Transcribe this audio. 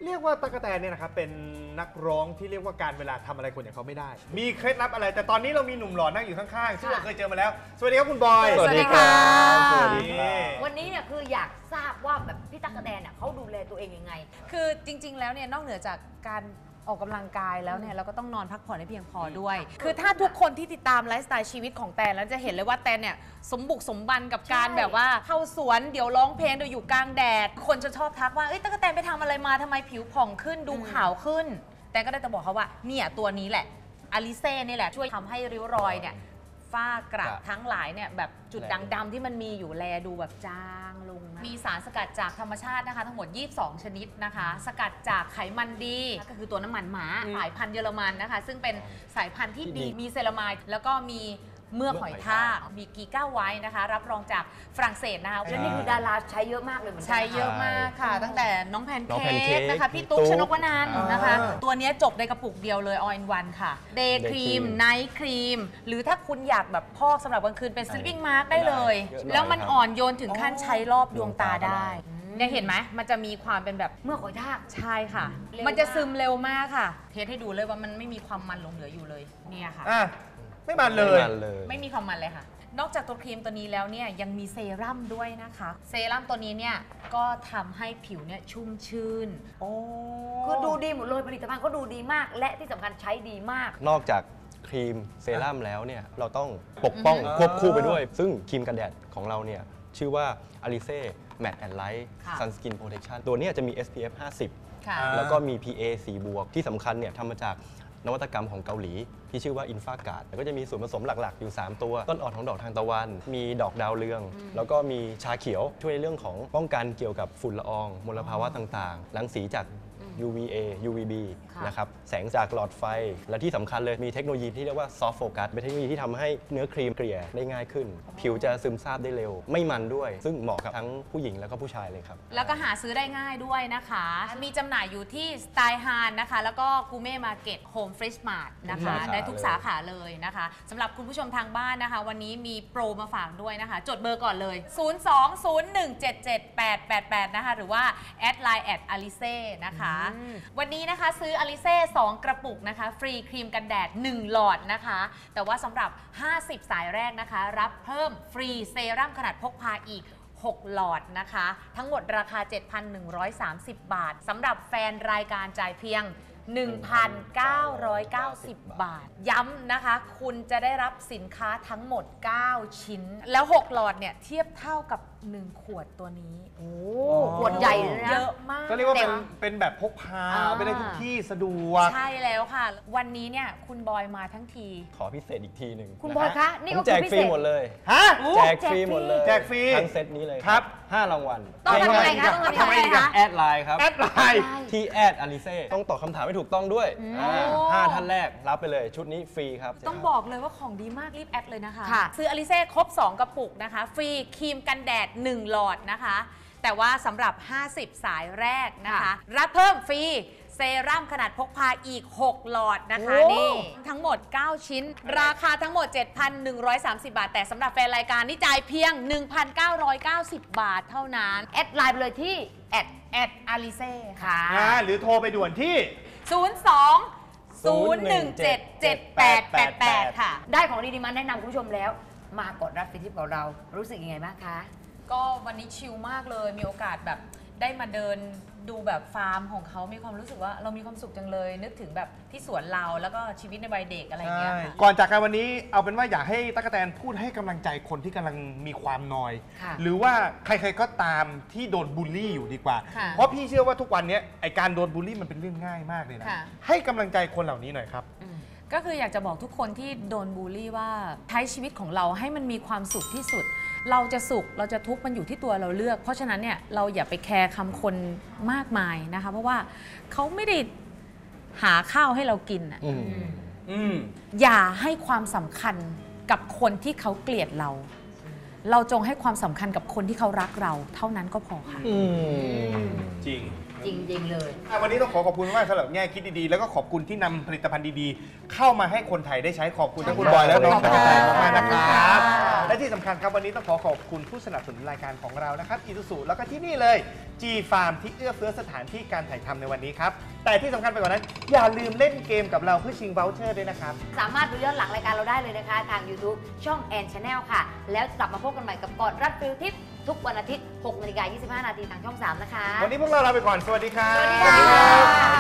เรียกว่าตั๊กแตนเนี่ยนะครับเป็นนักร้องที่เรียกว่าการเวลาทำอะไรคนอย่างเขาไม่ได้ มีเคล็ดลับอะไรแต่ตอนนี้เรามีหนุ่มหล่อนั่งอยู่ข้างๆซึ่งเราเคยเจอมาแล้วสวัสดีครับคุณบอยสวัสดีครับสวัสดีวันนี้เนี่ยคืออยากทราบว่าแบบพี่ตั๊กแตนเนี่ยเขาดูแลตัวเองยังไงคือจริงๆแล้วเนี่ยนอกเหนือจากการออกกำลังกายแล้วเนี่ยเราก็ต้องนอนพักผ่อนให้เพียงพอด้วย คือถ้าทุกคนที่ติดตามไลฟ์สไตล์ชีวิตของแตนแล้วจะเห็นเลยว่าแตนเนี่ยสมบุกสมบันกับการแบบว่าเข้าสวนเดี๋ยวร้องเพลงเดี๋ยวอยู่กลางแดดคนจะชอบทักว่าเอ้ยตั๊กแตนไปทำอะไรมาทำไมผิวผ่องขึ้นดูขาวขึ้นแต่ก็ได้แต่บอกเขาว่าเนี่ยตัวนี้แหละอลิเซ่นี่แหละช่วยทำให้ริ้วรอยเนี่ยฝ้ากระทั้งหลายเนี่ยแบบจุดด่างดำที่มันมีอยู่แลดูแบบจางลงมีสารสกัดจากธรรมชาตินะคะทั้งหมด22ชนิดนะคะสกัดจากไขมันดีก็คือตัวน้ำมันหมาสายพันธุ์เยอรมันนะคะซึ่งเป็นสายพันธุ์ที่ดีมีเซรามายด์แล้วก็มีเมือกหอยทากมีกีก้าไว้นะคะรับรองจากฝรั่งเศสนะคะแล้วนี่คือดาราใช้เยอะมากเลยเหมือนกันใช้เยอะมากค่ะตั้งแต่น้องแพนเค้กนะคะพี่ตุ๊กชนกวนันท์นะคะตัวนี้จบในกระปุกเดียวเลย all in one ค่ะเดย์ครีมไนท์ครีมหรือถ้าคุณอยากแบบพอกสำหรับกลางคืนเป็น sleeping mask ได้เลยแล้วมันอ่อนโยนถึงขั้นใช้รอบดวงตาได้เนี่ยเห็นไหมมันจะมีความเป็นแบบเมื่อหอยทากใช่ค่ะมันจะซึมเร็วมากค่ะเทสให้ดูเลยว่ามันไม่มีความมันหลงเหลืออยู่เลยเนี่ยค่ะไม่มันเลยไม่มีความมันเลยค่ะนอกจากตัวครีมตัวนี้แล้วเนี่ยยังมีเซรั่มด้วยนะคะเซรั่มตัวนี้เนี่ยก็ทำให้ผิวเนี่ยชุ่มชื่นคือดูดีหมดเลยผลิตภัณฑ์เขาดูดีมากและที่สำคัญใช้ดีมากนอกจากครีมเซรั่มแล้วเนี่ยเราต้องปกป้องควบคู่ไปด้วยซึ่งครีมกันแดดของเราเนี่ยชื่อว่า Alize Matte and Light Sunscreen Protection ตัวนี้จะมี SPF 50 แล้วก็มี PA 4 บวกที่สำคัญเนี่ยทำมาจากนวัตกรรมของเกาหลีที่ชื่อว่าอินฟากาดแล้วก็จะมีส่วนผสมหลักๆอยู่3ตัวต้นอ่อนของดอกทานตะวันมีดอกดาวเรืองแล้วก็มีชาเขียวช่วยในเรื่องของป้องกันเกี่ยวกับฝุ่นละอองมลภาวะต่างๆรังสีจาก UVA UVB นะครับแสงจากหลอดไฟและที่สำคัญเลยมีเทคโนโลยีที่เรียกว่า Soft Focus เป็นเทคโนโลยีที่ทำให้เนื้อครีมเกลี่ยได้ง่ายขึ้นผิวจะซึมซาบได้เร็วไม่มันด้วยซึ่งเหมาะกับทั้งผู้หญิงแล้วก็ผู้ชายเลยครับแล้วก็หาซื้อได้ง่ายด้วยนะคะมีจำหน่ายอยู่ที่สไตล์ฮานนะคะแล้วก็กูเม่มาร์เก็ตโฮมเฟรชมาร์ทนะคะได้ทุกสาขาเลยนะคะสำหรับคุณผู้ชมทางบ้านนะคะวันนี้มีโปรมาฝากด้วยนะคะจดเบอร์ก่อนเลย020177888นะคะหรือว่าแอดไลน์แอดอลิเซ่นะคะวันนี้นะคะซื้ออลิเซ่2กระปุกนะคะฟรีครีมกันแดด1หลอดนะคะแต่ว่าสำหรับ50สายแรกนะคะรับเพิ่มฟรีเซรั่มขนาดพกพาอีก6หลอดนะคะทั้งหมดราคา 7,130 บาทสำหรับแฟนรายการจ่ายเพียง 1,990 บาทย้ำนะคะคุณจะได้รับสินค้าทั้งหมด9ชิ้นแล้ว6หลอดเนี่ยเทียบเท่ากับ1ขวดตัวนี้ขวดใหญ่เลยนะเยอะมากก็เรียกว่าเป็นแบบพกพาไปได้ทุกที่สะดวกใช่แล้วค่ะวันนี้เนี่ยคุณบอยมาทั้งทีขอพิเศษอีกทีหนึ่งคุณบอยคะนี่ก็แจกฟรีหมดเลยแจกฟรีหมดเลยแจกฟรีทั้งเซตนี้เลยครับ 5รางวัลต้องทำยังไงคะต้องทำยังไงคะแอดไลน์ครับแอดไลน์ที่แอดอลิเซ่ต้องตอบคำถามให้ถูกต้องด้วย5ท่านแรกรับไปเลยชุดนี้ฟรีครับต้องบอกเลยว่าของดีมากรีบแอดเลยนะคะซื้ออลิเซ่ครบ2กระปุกนะคะฟรีครีมกันแดด1หลอดนะคะแต่ว่าสำหรับ50สายแรกนะคะรับเพิ่มฟรีเซรั่มขนาดพกพาอีก6หลอดนะคะนี่ทั้งหมด9ชิ้นราคาทั้งหมด 7,130 บาทแต่สำหรับแฟนรายการนี่จ่ายเพียง 1,990 บาทเท่านั้นแอดไลน์ไปเลยที่แอดอลิเซ่ค่ะหรือโทรไปด่วนที่ 02-017-7888ค่ะได้ของดีๆมาแนะนำคุณผู้ชมแล้วมากดรับสิทธิของเรารู้สึกยังไงบ้างคะก็วันนี้ชิลมากเลยมีโอกาสแบบได้มาเดินดูแบบฟาร์มของเขามีความรู้สึกว่าเรามีความสุขจังเลยนึกถึงแบบที่สวนเราแล้วก็ชีวิตในวัยเด็กอะไรอย่างเงี้ยก่อนจากกันวันนี้เอาเป็นว่าอยากให้ตั๊กแตนพูดให้กำลังใจคนที่กำลังมีความนอยหรือว่าใครๆก็ตามที่โดนบูลลี่อยู่ดีกว่าเพราะพี่เชื่อว่าทุกวันนี้ไอการโดนบูลลี่มันเป็นเรื่องง่ายมากเลยนะให้กำลังใจคนเหล่านี้หน่อยครับก็คืออยากจะบอกทุกคนที่โดนบูลลี่ว่าใช้ชีวิตของเราให้มันมีความสุขที่สุดเราจะสุขเราจะทุกข์มันอยู่ที่ตัวเราเลือกเพราะฉะนั้นเนี่ยเราอย่าไปแคร์คำคนมากมายนะคะเพราะว่าเขาไม่ได้หาข้าวให้เรากินอ่ะอย่าให้ความสำคัญกับคนที่เขาเกลียดเราเราจงให้ความสำคัญกับคนที่เขารักเราเท่านั้นก็พอค่ะจริงจริงๆเลยวันนี้ต้องขอบคุณมากสำหรับแง่คิดดีๆแล้วก็ขอบคุณที่นำผลิตภัณฑ์ดีๆเข้ามาให้คนไทยได้ใช้ขอบคุณทั้งคุณบอยและน้องตะกะแตนมากๆนะครับและที่สำคัญครับวันนี้ต้องขอบคุณผู้สนับสนุนรายการของเรานะครับอีซูซูแล้วก็ที่นี่เลย G Farm ที่เอื้อเฟื้อสถานที่การถ่ายทำในวันนี้ครับแต่ที่สำคัญไปกว่านั้นอย่าลืมเล่นเกมกับเราเพื่อชิง voucher ด้วยนะครับสามารถดูย้อนหลังรายการเราได้เลยนะคะทาง YouTube ช่อง Ann Channel ค่ะแล้วกลับมาพบกันใหม่กับกอดรัดฟิลทิปทุกวันอาทิตย์ 6:25 น.ทางช่อง 3 นะคะวันนี้พวกเราลาไปก่อนสวัสดีครับสวัสดีค่ะ